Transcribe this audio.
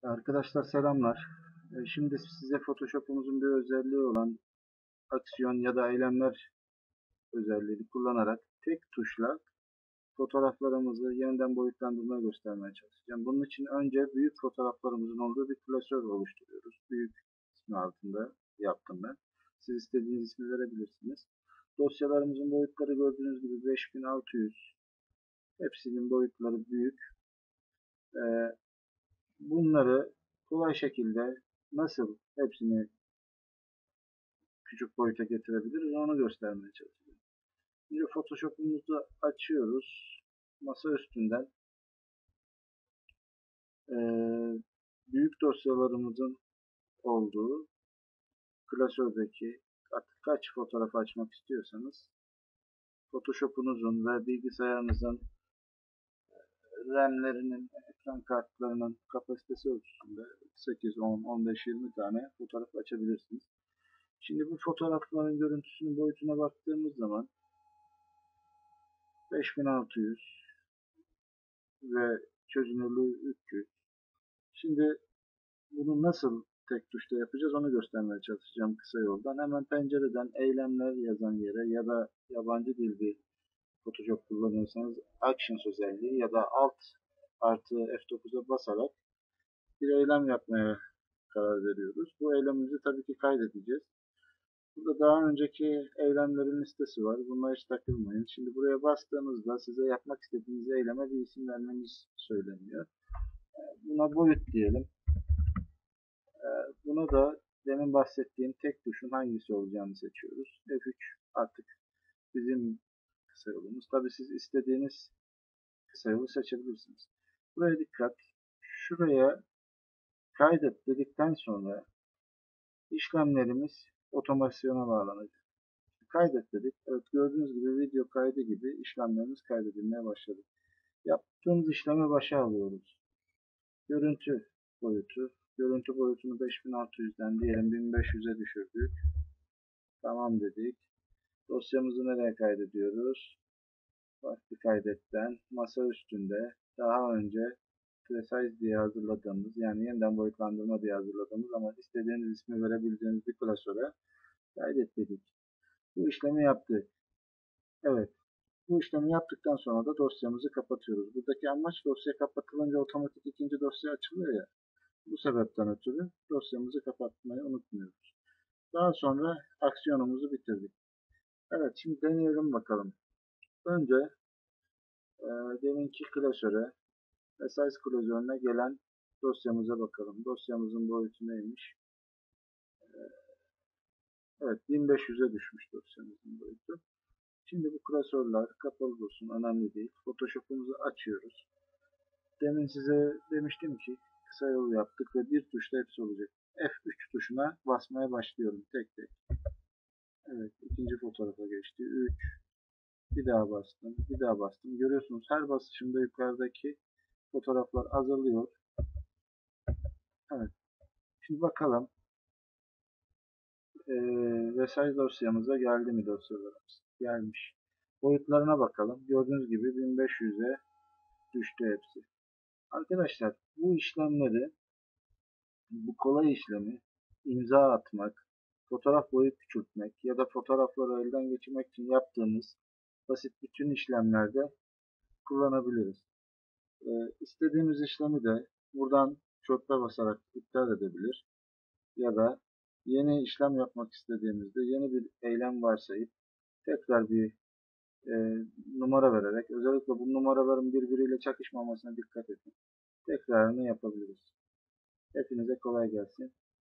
Arkadaşlar selamlar. Şimdi size Photoshop'umuzun bir özelliği olan aksiyon ya da eylemler özelliğini kullanarak tek tuşla fotoğraflarımızı yeniden boyutlandırmayı göstermeye çalışacağım. Bunun için önce büyük fotoğraflarımızın olduğu bir klasör oluşturuyoruz. Büyük ismi altında yaptım ben. Siz istediğiniz ismi verebilirsiniz. Dosyalarımızın boyutları gördüğünüz gibi 5600. Hepsinin boyutları büyük. Bunları kolay şekilde nasıl hepsini küçük boyuta getirebiliriz onu göstermeye çalışıyorum. Şimdi Photoshop'umuzu açıyoruz. Masa üstünden büyük dosyalarımızın olduğu klasördeki artık kaç fotoğraf açmak istiyorsanız Photoshop'unuzun ve bilgisayarınızın RAM'lerinin, ekran kartlarının kapasitesi ölçüsünde 8, 10, 15, 20 tane fotoğraf açabilirsiniz. Şimdi bu fotoğrafların görüntüsünün boyutuna baktığımız zaman 5600 ve çözünürlüğü 300. Şimdi bunu nasıl tek tuşta yapacağız onu göstermeye çalışacağım kısa yoldan. Hemen pencereden eylemler yazan yere ya da yabancı dil bir Photoshop kullanıyorsanız Actions özelliği ya da Alt artı F9'a basarak bir eylem yapmaya karar veriyoruz. Bu eylemimizi tabii ki kaydedeceğiz. Burada daha önceki eylemlerin listesi var. Bunlara hiç takılmayın. Şimdi buraya bastığınızda size yapmak istediğiniz eyleme bir isim vermeniz söyleniyor. Buna boyut diyelim. Bunu da demin bahsettiğim tek tuşun hangisi olacağını seçiyoruz. F3 artık bizim kısa yolumuz. Tabi siz istediğiniz kısa yolu seçebilirsiniz. Buraya dikkat. Şuraya kaydet dedikten sonra işlemlerimiz otomasyona bağlanacak. Kaydet dedik. Evet, gördüğünüz gibi video kaydı gibi işlemlerimiz kaydedilmeye başladı. Yaptığımız işlemi başa alıyoruz. Görüntü boyutu. Görüntü boyutunu 5600'den diyelim 1500'e düşürdük. Tamam dedik. Dosyamızı nereye kaydediyoruz? Vakti kaydetten masa üstünde daha önce Precise diye hazırladığımız yani yeniden boyutlandırma diye hazırladığımız ama istediğiniz ismi verebileceğiniz bir klasöre kaydet dedik. Bu işlemi yaptık. Evet. Bu işlemi yaptıktan sonra da dosyamızı kapatıyoruz. Buradaki amaç dosya kapatılınca otomatik ikinci dosya açılıyor ya. Bu sebepten ötürü dosyamızı kapatmayı unutmuyoruz. Daha sonra aksiyonumuzu bitirdik. Evet, şimdi deneyelim bakalım. Önce deminki klasöre ve size klasörüne gelen dosyamıza bakalım. Dosyamızın boyutu neymiş? Evet, 1500'e düşmüş dosyamızın boyutu. Şimdi bu klasörler kapalı dursun, önemli değil. Photoshop'umuzu açıyoruz. Demin size demiştim ki kısa yol yaptık ve bir tuşla hepsi olacak. F3 tuşuna basmaya başlıyorum tek tek. Evet, ikinci fotoğrafa geçti. 3, bir daha bastım, bir daha bastım. Görüyorsunuz her basışımda yukarıdaki fotoğraflar azalıyor. Evet, şimdi bakalım resize dosyamıza geldi mi dosyalarımız? Gelmiş. Boyutlarına bakalım. Gördüğünüz gibi 1500'e düştü hepsi. Arkadaşlar bu işlemleri, bu kolay işlemi imza atmak, fotoğraf boyut küçültmek ya da fotoğrafları elden geçirmek için yaptığımız basit bütün işlemlerde kullanabiliriz. İstediğimiz işlemi de buradan çöpe basarak iptal edebilir ya da yeni işlem yapmak istediğimizde yeni bir eylem varsayıp tekrar bir numara vererek özellikle bu numaraların birbiriyle çakışmamasına dikkat edin. Tekrarını yapabiliriz. Hepinize kolay gelsin.